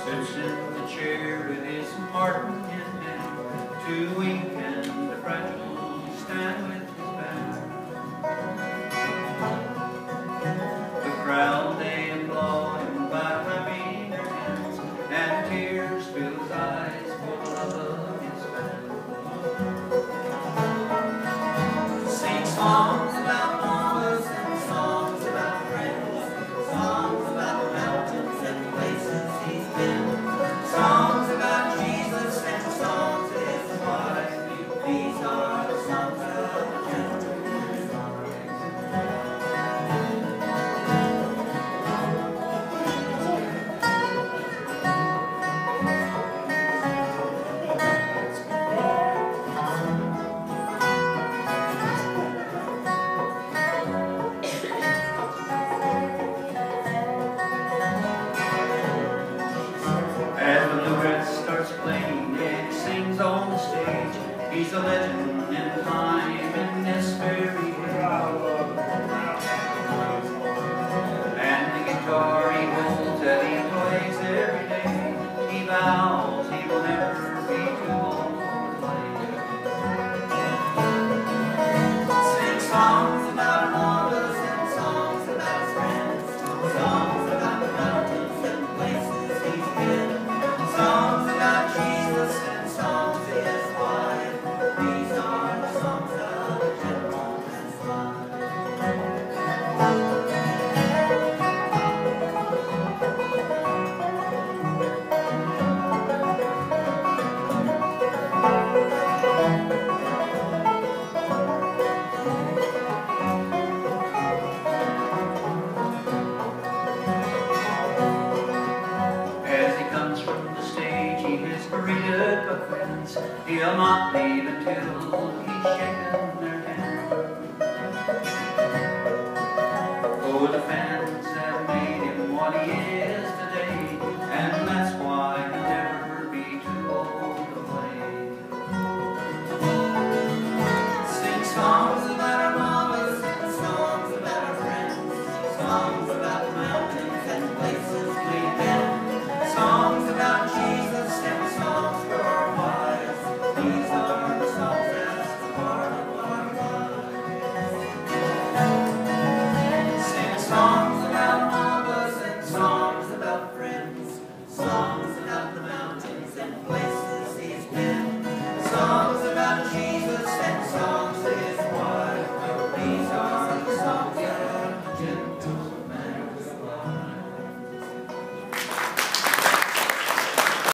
Sits in the chair with his Martin in hand, too weak and fragile to stand with his band. The crowd, they applaud him by clapping their hands, and tears fill his eyes for the love of his band. Sing songs about mamas and songs about friends, songs about the mountains and places he's been, songs about Jesus and songs of his wife. These are the songs of a gentleman's As the bluegrass starts playing and he sings on the stage, he's a legend in time in this very age. And the guitar he holds that he plays every day, he vows he will never be too old to play. Sing songs about mamas and songs about friends, songs about the mountains and places he's been, songs about Jesus and songs of his wife. These are the songs of a gentleman's life. As he comes from the stage, he is greeted by friends. He'll not leave until he's shaken their hand. Oh, the fans have made him what he is.